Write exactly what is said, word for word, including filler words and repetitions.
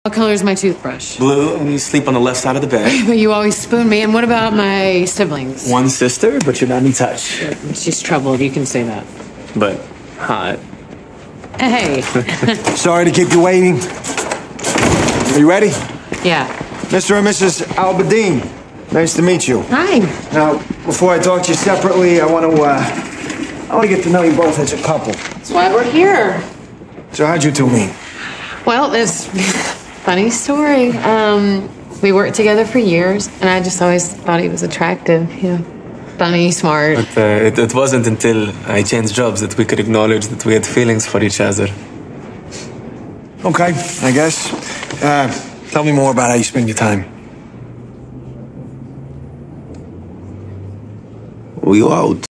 What color is my toothbrush? Blue, and you sleep on the left side of the bed. But you always spoon me. And what about my siblings? One sister, but you're not any touch. She's troubled, you can say that. But hot. Hey. Sorry to keep you waiting. Are you ready? Yeah. Mister and Missus Albedin, nice to meet you. Hi. Now, before I talk to you separately, I want to, uh, I want to get to know you both as a couple. That's why we're here. So how'd you two meet? Well, it's funny story. Um, we worked together for years, and I just always thought he was attractive, you know, funny, smart. But uh, it, it wasn't until I changed jobs that we could acknowledge that we had feelings for each other. Okay, I guess. Uh, tell me more about how you spend your time. We go out.